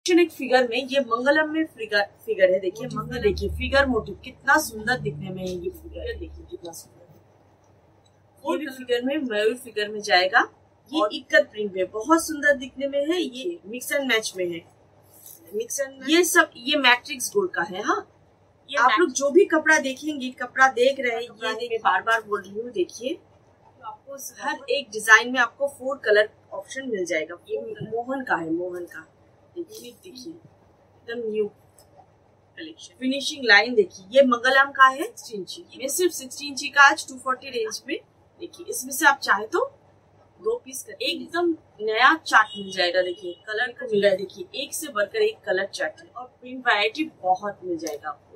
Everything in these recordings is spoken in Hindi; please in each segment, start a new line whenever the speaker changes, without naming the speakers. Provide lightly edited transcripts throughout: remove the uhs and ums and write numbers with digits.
एक फिगर में ये मंगलम में फिगर है। देखिए मंगल, देखिए फिगर मोटिव कितना सुंदर दिखने में है। ये फिगर देखिए कितना सुंदर है। ये भी फिगर में मयूर फिगर में जाएगा। ये इक्कत प्रिंट में बहुत सुंदर दिखने में है। ये मिक्स एंड मैच में है। मिक्स एंड ये सब ये मैट्रिक्स गोल्ड का है। हाँ, ये आप लोग जो भी कपड़ा देखेंगे, कपड़ा देख रहे हैं, ये मैं बार बार बोल रही हूँ। देखिए आपको हर एक डिजाइन में आपको 4 कलर ऑप्शन मिल जाएगा। ये मोहन का है, मोहन का। देखिए एकदम न्यू कलेक्शन। फिनिशिंग लाइन देखिए, ये मंगलम का है 16 इंची। ये सिर्फ 16 इंची का आज 240 रेंज में। देखिए इसमें से आप चाहे तो 2 पीस कर एकदम नया चार्ट मिल जाएगा। देखिए कलर को मिल रहा है। देखिए एक से बढ़कर एक कलर चार्ट है और प्रिंट वैरायटी बहुत मिल जाएगा आपको।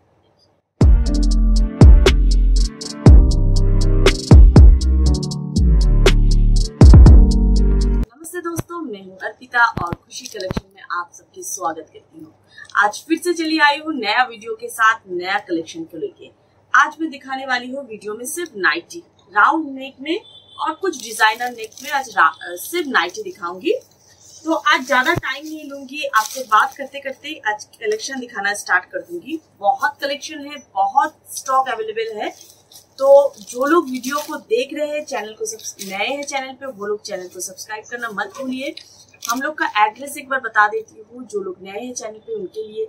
नमस्ते दोस्तों, मैं हूँ अर्पिता और खुशी कलेक्शन में आप सबकी स्वागत करती हूँ। आज फिर से चली आई हूँ नया वीडियो के साथ, नया कलेक्शन को लेके। आज मैं दिखाने वाली हूँ वीडियो में सिर्फ नाइटी, राउंड नेक में और कुछ डिजाइनर नेक में। आज सिर्फ नाइटी दिखाऊंगी। तो आज ज्यादा टाइम नहीं लूंगी, आपसे बात करते करते आज कलेक्शन दिखाना स्टार्ट कर दूंगी। बहुत कलेक्शन है, बहुत स्टॉक अवेलेबल है। तो जो लोग वीडियो को देख रहे हैं, चैनल को नए हैं चैनल पे, वो लोग चैनल को सब्सक्राइब करना मत भूलिए। हम लोग का एड्रेस एक बार बता देती हूँ, जो लोग नए हैं चैनल पे उनके लिए।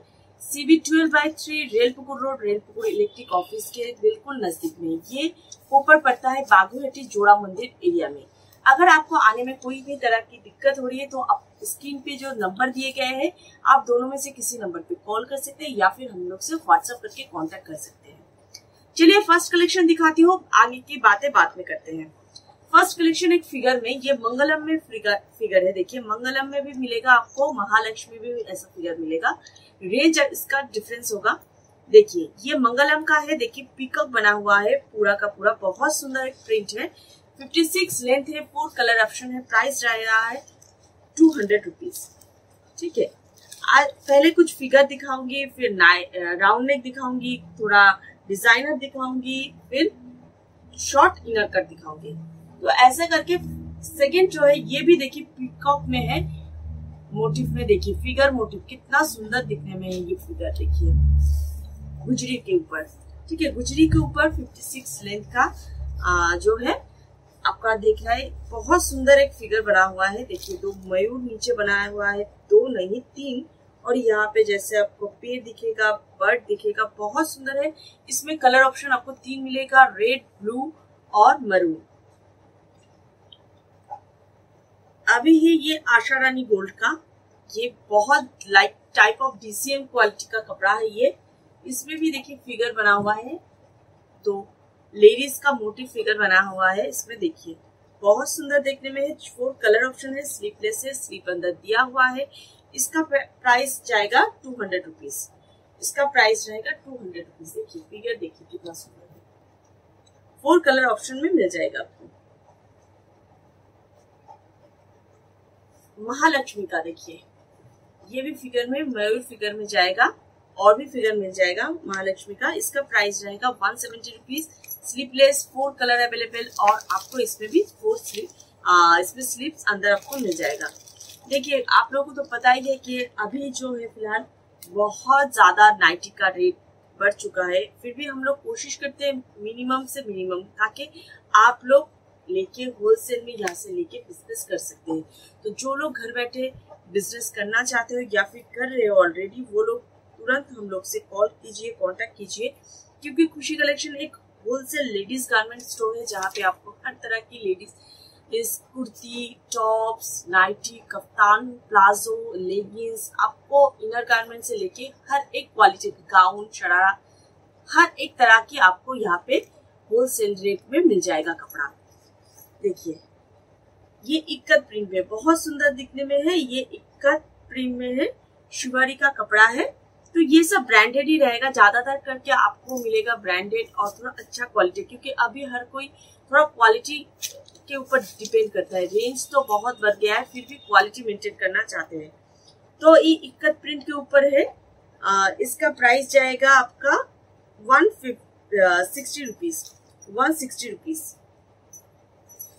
CB12/3 Railpukur road, Railpukur electric office के बिल्कुल नजदीक में। ये ऊपर पड़ता है बागुहट्टी जोड़ा मंदिर एरिया में। अगर आपको आने में कोई भी तरह की दिक्कत हो रही है तो आप स्क्रीन पे जो नंबर दिए गए हैं, आप दोनों में से किसी नंबर पे कॉल कर सकते हैं या फिर हम लोग से व्हाट्सएप करके कांटेक्ट कर सकते हैं। चलिए फर्स्ट कलेक्शन दिखाती हूँ, आगे की बातें बाद में करते हैं। फर्स्ट कलेक्शन एक फिगर में, ये मंगलम में फिगर है। देखिए मंगलम में भी मिलेगा आपको, महालक्ष्मी में भी ऐसा फिगर मिलेगा। रेंज इसका डिफरेंस होगा। देखिए ये मंगलम का है। देखिए पिकअप बना हुआ है पूरा का पूरा, बहुत सुंदर एक प्रिंट है। 56 लेंथ है, 4 कलर ऑप्शन है। प्राइस रह रहा है 200 रुपीज। ठीक है, आज पहले कुछ फिगर दिखाऊंगी, फिर राउंड नेक दिखाऊंगी, थोड़ा डिजाइनर दिखाऊंगी, फिर शॉर्ट इनर कट दिखाऊंगी। तो ऐसा करके सेकंड जो है ये भी देखिए पीकॉक में है, मोटिव में। देखिए फिगर मोटिव कितना सुंदर दिखने में है। ये फिगर देखिए गुजरी के ऊपर। ठीक है, गुजरी के ऊपर 56 लेंथ का जो है आपका देख रहा है। बहुत सुंदर एक फिगर बना हुआ है। देखिए 2 मयूर नीचे बनाया हुआ है, 2 नहीं 3, और यहाँ पे जैसे आपको पेड़ दिखेगा, बर्ड दिखेगा, बहुत सुंदर है। इसमें कलर ऑप्शन आपको 3 मिलेगा, रेड, ब्लू और मरून। अभी ही ये आशा रानी गोल्ड का, ये बहुत light type of DCM quality का कपड़ा है ये। इसमें भी देखिए फिगर बना हुआ है, तो लेडीज का मोटिव फिगर बना हुआ है। इसमें देखिए बहुत सुंदर देखने में है। 4 कलर ऑप्शन है, स्लीवलेस है, स्लीव अंदर दिया हुआ है। इसका प्राइस जाएगा 200 रुपीज। इसका प्राइस रहेगा 200 रुपीज। देखिए फिगर देखिए कितना सुंदर है। 4 कलर ऑप्शन में मिल जाएगा आपको। महालक्ष्मी का देखिए, ये भी फिगर में मयूर फिगर में जाएगा, और भी फिगर मिल जाएगा महालक्ष्मी का। इसका प्राइस रहेगा 170 रुपीज। स्लीवलेस, 4 कलर अवेलेबल, और आपको इसमें भी 4 इसमें स्लीव्स अंदर आपको मिल जाएगा। देखिए आप लोगों को तो पता ही है कि अभी जो है फिलहाल बहुत ज्यादा नाइटी का रेट बढ़ चुका है। फिर भी हम लोग कोशिश करते हैं मिनिमम से मिनिमम, ताकि आप लोग लेके होलसेल में यहाँ से लेके बिजनेस कर सकते हैं। तो जो लोग घर बैठे बिजनेस करना चाहते हो या फिर कर रहे हो ऑलरेडी, वो लोग तुरंत हम लोग से कॉल कीजिए, कांटेक्ट कीजिए। क्योंकि खुशी कलेक्शन एक होलसेल लेडीज गारमेंट स्टोर है, जहाँ पे आपको हर तरह की लेडीज इस kurti, tops, nighty, kaftan, palazzo, leggings, आपको इनर गारमेंट से लेके हर एक क्वालिटी की गाउन, शरारा, हर एक तरह की आपको यहाँ पे होलसेल रेट में मिल जाएगा कपड़ा। देखिए ये इक्कत प्रिंट में बहुत सुंदर दिखने में है। ये इक्कत प्रिंट में है, शिवारी का कपड़ा है। तो ये सब ब्रांडेड ही रहेगा, ज्यादातर करके आपको मिलेगा ब्रांडेड और थोड़ा अच्छा क्वालिटी, क्योंकि अभी हर कोई थोड़ा क्वालिटी के ऊपर डिपेंड करता है। रेंज तो बहुत बढ़ गया है, फिर भी क्वालिटी मेंटेन करना चाहते हैं। तो ये इक्कत प्रिंट के ऊपर है। इसका प्राइस जाएगा आपका 160 रुपीज। 160 रुपीज।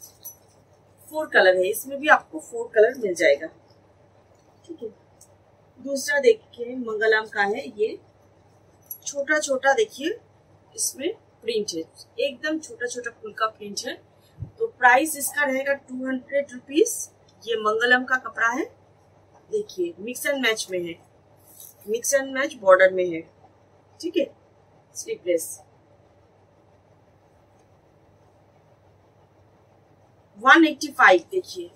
4 कलर है, इसमें भी आपको 4 कलर मिल जाएगा। ठीक है, दूसरा देखिए मंगलम का है, ये छोटा छोटा देखिए इसमें प्रिंट है, एकदम छोटा छोटा फूल का प्रिंट है। तो प्राइस इसका रहेगा 200 रुपीज। ये मंगलम का कपड़ा है, देखिए मिक्स एंड मैच में है, मिक्स एंड मैच बॉर्डर में है, ठीक है, स्लीवलेस। 185 देखिए,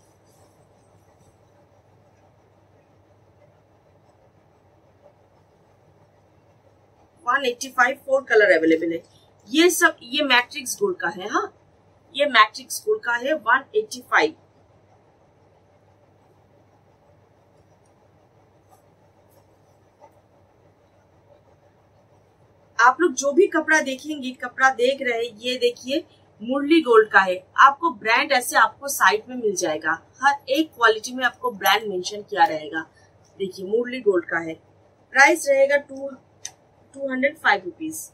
फोर कलर अवेलेबल है। ये सब ये मैट्रिक्स गोल्ड का है, हाँ ये मैट्रिक्स गोल्ड का है, 185। आप लोग जो भी कपड़ा देखेंगे, कपड़ा देख रहे हैं, ये देखिए मुरली गोल्ड का है। आपको ब्रांड ऐसे आपको साइड में मिल जाएगा, हर एक क्वालिटी में आपको ब्रांड मेंशन किया रहेगा। देखिए मुरली गोल्ड का है, प्राइस रहेगा 205 रुपीज।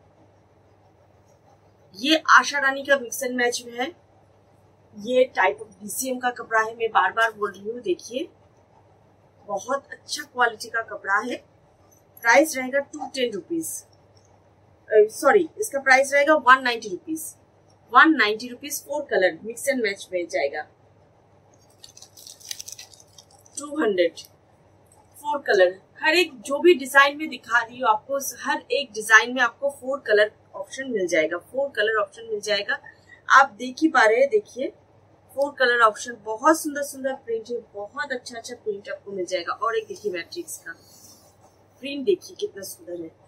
ये आशा रानी का मिक्स एंड मैच में है, ये टाइप ऑफ डीसीएम का कपड़ा है, मैं बार बार बोल रही हूँ। देखिए बहुत अच्छा क्वालिटी का कपड़ा है, प्राइस रहेगा 210 रुपीज, सॉरी इसका प्राइस रहेगा 190 rupees, 190 rupees. 4 colour mix and match में जाएगा, 200 4 कलर। हर एक जो भी डिजाइन में दिखा रही हूँ आपको, हर एक डिजाइन में आपको 4 कलर ऑप्शन मिल जाएगा, 4 कलर ऑप्शन मिल जाएगा। आप देख ही पा रहे हैं, देखिए 4 कलर ऑप्शन, बहुत सुंदर सुंदर प्रिंट है, बहुत अच्छा अच्छा प्रिंट आपको मिल जाएगा। और एक देखिए मैट्रिक्स का प्रिंट, देखिए कितना सुंदर है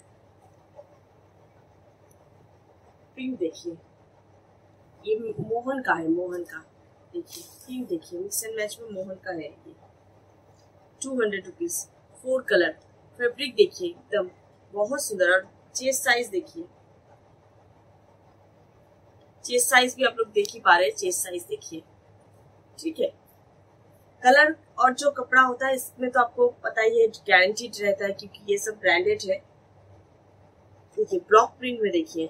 प्रिंट, देखिए ये मोहन का है, मोहन का देखिए प्रिंट, देखिए मिक्स एंड मैच में मोहन का है। ये 200 रुपीज, 4 कलर। फैब्रिक देखिए एकदम बहुत सुंदर। और चेस्ट साइज देखिए, चेस्ट साइज भी आप लोग देख ही पा रहे हैं, चेस्ट साइज देखिए, ठीक है। कलर और जो कपड़ा होता है इसमें तो आपको पता ही है गारंटीड रहता है, क्योंकि ये सब ब्रांडेड है। देखिए ब्लॉक प्रिंट में देखिए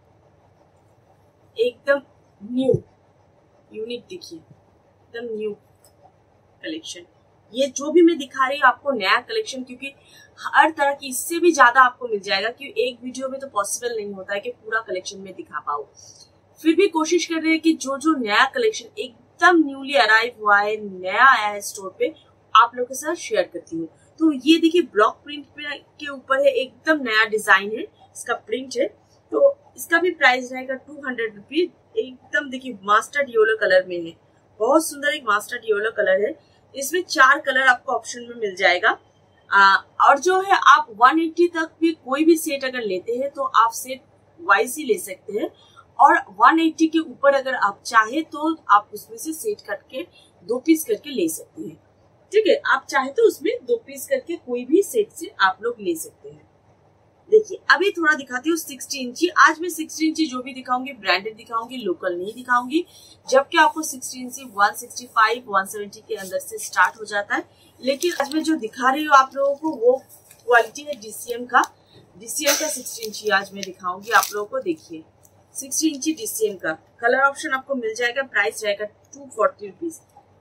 एकदम न्यू यूनिक, देखिए एकदम न्यू कलेक्शन। ये जो भी मैं दिखा रही हूँ आपको नया कलेक्शन, क्योंकि हर तरह की इससे भी ज्यादा आपको मिल जाएगा, क्योंकि एक वीडियो में तो पॉसिबल नहीं होता है कि पूरा कलेक्शन में दिखा पाऊँ। फिर भी कोशिश कर रहे हैं कि जो जो नया कलेक्शन एकदम न्यूली अराइव हुआ है, नया आया है स्टोर पे, आप लोगों के साथ शेयर करती हूँ। तो ये देखिए ब्लॉक प्रिंट के ऊपर है, एकदम नया डिजाइन है, इसका प्रिंट है। तो इसका भी प्राइस रहेगा 200 रुपीज। एकदम देखिए मास्टर्ड येलो कलर में है, बहुत सुंदर एक मास्टर्ड येलो कलर है। इसमें 4 कलर आपको ऑप्शन में मिल जाएगा। और जो है आप 180 तक भी कोई भी सेट अगर लेते हैं तो आप सेट वाइज ही ले सकते हैं, और 180 के ऊपर अगर आप चाहे तो आप उसमें से सेट करके 2 पीस करके ले सकते हैं, ठीक है। आप चाहे तो उसमें 2 पीस करके कोई भी सेट से आप लोग ले सकते हैं। देखिए अभी थोड़ा दिखाती हूँ 60 इंची। आज मैं 60 इंची जो भी दिखाऊंगी ब्रांडेड दिखाऊंगी, लोकल नहीं दिखाऊंगी, जबकि आपको 60 इंची 165 170 के अंदर से स्टार्ट हो जाता है। लेकिन आज मैं जो दिखा रही हूँ आप लोगों को वो क्वालिटी है डीसीएम का 60 इंची आज मैं दिखाऊंगी आप लोगों को। देखिए 60 इंची डीसीएम का कलर ऑप्शन आपको मिल जाएगा, प्राइस रहेगा 240 रुपीज।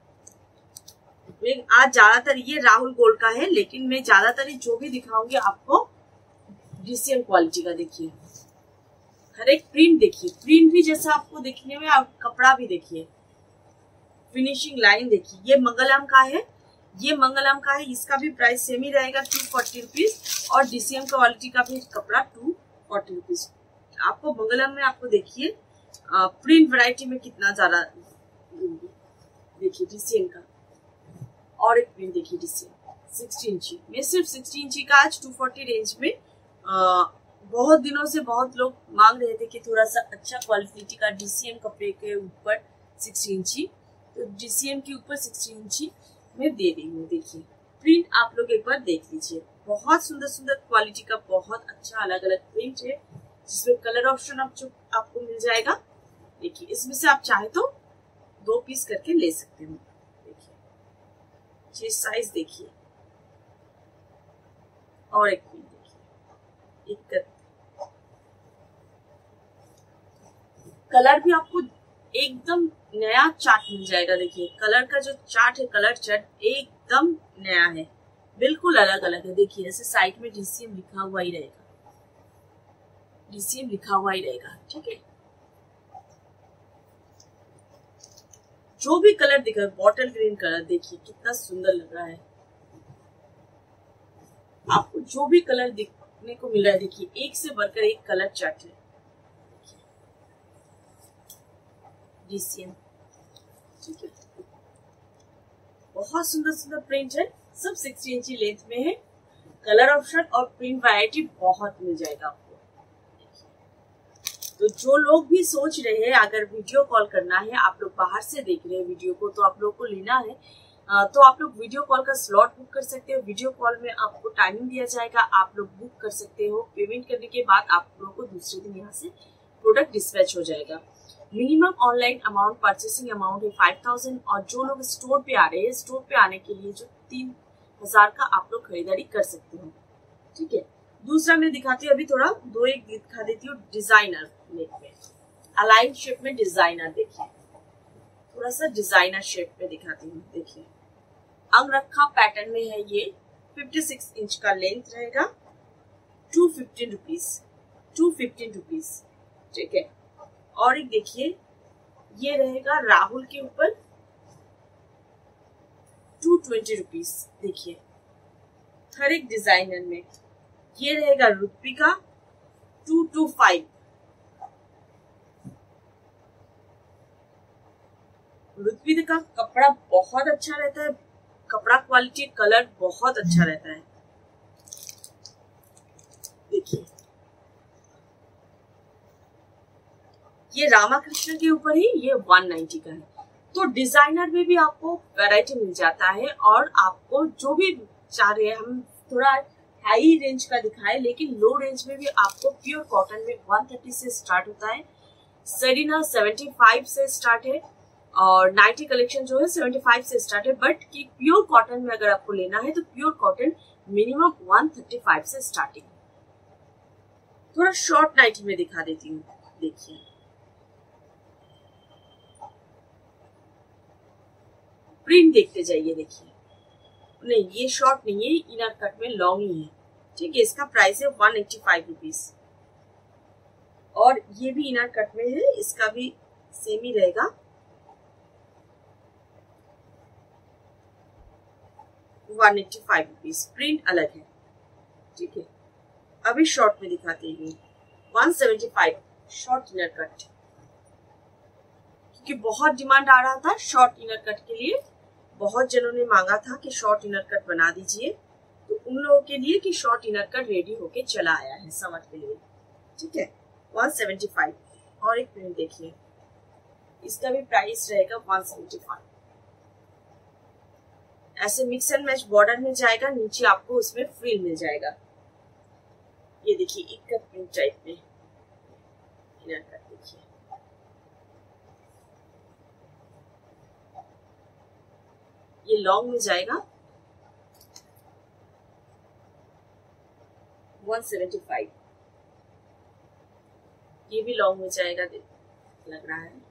आज ज्यादातर ये राहुल गोल्ड का है, लेकिन मैं ज्यादातर जो भी दिखाऊंगी आपको डीसीएम क्वालिटी का। देखिए हर एक प्रिंट देखिए, प्रिंट भी जैसा आपको देखने में, आप कपड़ा भी देखिए, फिनिशिंग लाइन देखिए। ये मंगलम का है, ये मंगलम का है, इसका भी प्राइस सेम ही रहेगा 240 रुपीज। और डीसीएम क्वालिटी का भी कपड़ा 240 रुपीज। आपको मंगलम में आपको देखिए प्रिंट वैरायटी में कितना ज्यादा देखिए डीसीएम का। और एक प्रिंट देखिए डीसीएम 60 इंची में, सिर्फ 60 इंची का आज 240 रेंज में। बहुत दिनों से बहुत लोग मांग रहे थे कि थोड़ा सा अच्छा क्वालिटी का डीसीएम कपड़े के ऊपर 60 इंची, तो डीसीएम के ऊपर 60 इंची में दे रही हूँ। देखिए प्रिंट आप लोग एक बार देख लीजिए, बहुत सुंदर सुंदर क्वालिटी का बहुत अच्छा अलग अलग प्रिंट है, जिसमें कलर ऑप्शन आपको मिल जाएगा। देखिए इसमें से आप चाहे तो 2 पीस करके ले सकते हो। देखिए चेस्ट साइज देखिए, और एक प्रिंट देखिए, एक कलर भी आपको एकदम नया चार्ट मिल जाएगा। देखिए कलर का जो चार्ट है, कलर चार्ट एकदम नया है, बिल्कुल अलग अलग है। देखिए ऐसे साइड में DCM लिखा हुआ ही रहेगा, DCM लिखा हुआ ही रहेगा, ठीक है। जो भी कलर दिख रहा है, बॉटल ग्रीन कलर, देखिए कितना सुंदर लग रहा है। आपको जो भी कलर दिखने को मिल रहा है, देखिए एक से बढ़कर एक कलर चार्ट है। DCM, ठीक है। बहुत सुंदर सुंदर प्रिंट है, सब 60 इंची लेंथ में है। कलर ऑप्शन और प्रिंट वैरायटी बहुत मिल जाएगा आपको। तो जो लोग भी सोच रहे हैं अगर वीडियो कॉल करना है, आप लोग बाहर से देख रहे हैं वीडियो को, तो आप लोग को लेना है तो आप लोग वीडियो कॉल का स्लॉट बुक कर सकते हो। वीडियो कॉल में आपको टाइमिंग दिया जाएगा, आप लोग बुक कर सकते हो। पेमेंट करने के बाद आप लोगों को दूसरे दिन यहाँ से प्रोडक्ट डिस्पैच हो जाएगा। Minimum online amount, purchasing amount है 5000। और जो लोग स्टोर पे आ रहे हैं, स्टोर पे आने के लिए जो 3000 का आप लोग खरीदारी कर सकते हो, ठीक है। दूसरा मैं दिखाती हूँ, अभी थोड़ा दो एक दिखा देती हूँ डिजाइनर नेक में, अलाइन शेप में डिजाइनर। देखिए थोड़ा सा डिजाइनर शेप में दिखाती हूँ। देखिए अंगरखा पैटर्न में है ये, 56 इंच का लेंथ रहेगा, 215 रुपीज, 215 रुपीज, ठीक है। और एक देखिए ये रहेगा राहुल के ऊपर 220 रुपीज। देखिए हर एक डिजाइनर में ये रहेगा रुपी का 225। रुपी का कपड़ा बहुत अच्छा रहता है, कपड़ा क्वालिटी, कलर बहुत अच्छा रहता है। देखिए ये रामाकृष्ण के ऊपर ही, ये 190 का है। तो डिजाइनर में भी आपको वैरायटी मिल जाता है। और आपको जो भी चाह रहे हैं, हम थोड़ा हाई रेंज का दिखाए, लेकिन लो रेंज में भी आपको प्योर कॉटन में 130 से स्टार्ट होता है, सरीना 75 से स्टार्ट है, और 90 कलेक्शन जो है 75 से स्टार्ट है। बट कि प्योर कॉटन में अगर आपको लेना है तो प्योर कॉटन मिनिमम 135 से स्टार्टिंग। थोड़ा शॉर्ट नाइटी में दिखा देती हूँ। देखिए प्रिंट देखते जाइए। देखिए नहीं ये शॉर्ट नहीं है, इनर कट में लॉन्ग ही है, ठीक है। इसका प्राइस है 185 रुपीज। और ये भी इनर कट में है, इसका भी सेम ही रहेगा, 185 रुपीज। प्रिंट अलग है, ठीक है। अभी शॉर्ट में दिखाते हैं 175 शॉर्ट इनर कट, क्योंकि बहुत डिमांड आ रहा था शॉर्ट इनर कट के लिए। बहुत जनों ने मांगा था कि शॉर्ट इनर कट बना दीजिए, तो उन लोगों के लिए कि शॉर्ट इनर कट रेडी होके चला आया है समर के लिए, ठीक है। 175। और एक प्रिंट देखिए, इसका भी प्राइस रहेगा 175। ऐसे मिक्स एंड मैच बॉर्डर में जाएगा, नीचे आपको उसमें फ्रिल मिल जाएगा। ये देखिए इक्कत प्रिंट टाइप में इनर कट, देखिए ये लॉन्ग में जाएगा 175। ये भी लॉन्ग में जाएगा, लग रहा है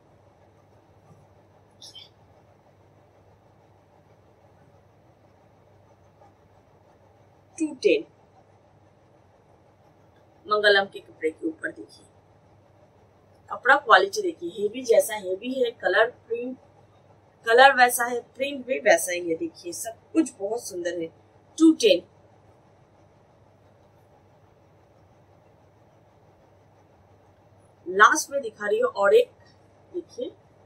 210। मंगलम के कपड़े के ऊपर देखिए कपड़ा क्वालिटी देखिए, हेवी जैसा हेवी है, कलर प्रिंट कलर वैसा है, प्रिंट भी वैसा ही है। देखिए सब कुछ बहुत सुंदर है। 210। लास्ट में दिखा रही हूँ और एक देखिए,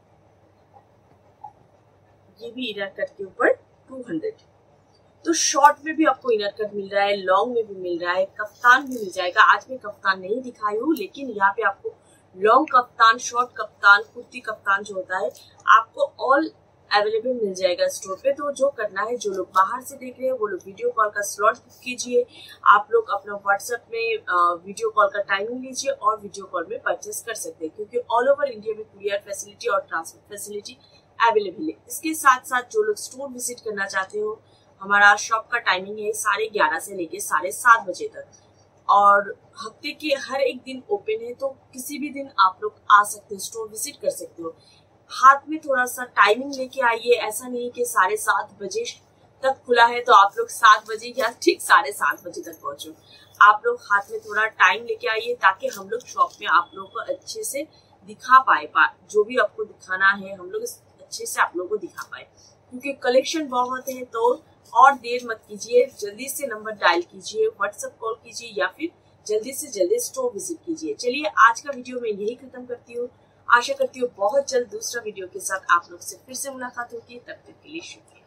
ये भी इनर कट के ऊपर 200। तो शॉर्ट में भी आपको इनर कट मिल रहा है, लॉन्ग में भी मिल रहा है, कफ्तान भी मिल जाएगा। आज मैं कफ्तान नहीं दिखाई हूँ, लेकिन यहाँ पे आपको long kaftan, short kaftan, kurti kaftan जो होता है आपको ऑल अवेलेबल मिल जाएगा स्टोर पे। तो जो करना है, जो लोग बाहर से देख रहे हैं वो लोग वीडियो कॉल का स्लॉट बुक कीजिए। आप लोग अपना व्हाट्सएप में वीडियो कॉल का टाइमिंग लीजिए और वीडियो कॉल में परचेस कर सकते हैं, क्योंकि ऑल ओवर इंडिया में कुरियर फैसिलिटी और ट्रांसपोर्ट फैसिलिटी अवेलेबल है। इसके साथ साथ जो लोग स्टोर विजिट करना चाहते हो, हमारा शॉप का टाइमिंग है 11:30 से लेके 7:30 बजे तक, और हफ्ते के हर एक दिन ओपन है। तो किसी भी दिन आप लोग आ सकते हो, स्टोर विजिट कर सकते हो। हाथ में थोड़ा सा टाइमिंग लेके आइए, ऐसा नहीं कि 7:30 बजे तक खुला है, तो आप लोग 7 बजे या ठीक 7:30 बजे तक पहुंचो। आप लोग हाथ में थोड़ा टाइम लेके आइए ताकि हम लोग शॉप में आप लोगों को अच्छे से दिखा पाए, जो भी आपको दिखाना है हम लोग अच्छे से आप लोगों को दिखा पाए, क्योंकि कलेक्शन बहुत है। तो और देर मत कीजिए, जल्दी से नंबर डायल कीजिए, व्हाट्सएप कॉल कीजिए या फिर जल्दी से जल्दी स्टोर विजिट कीजिए। चलिए आज का वीडियो मैं यही खत्म करती हूँ। आशा करती हूँ बहुत जल्द दूसरा वीडियो के साथ आप लोग से फिर से मुलाकात होगी। तब तक के लिए शुक्रिया।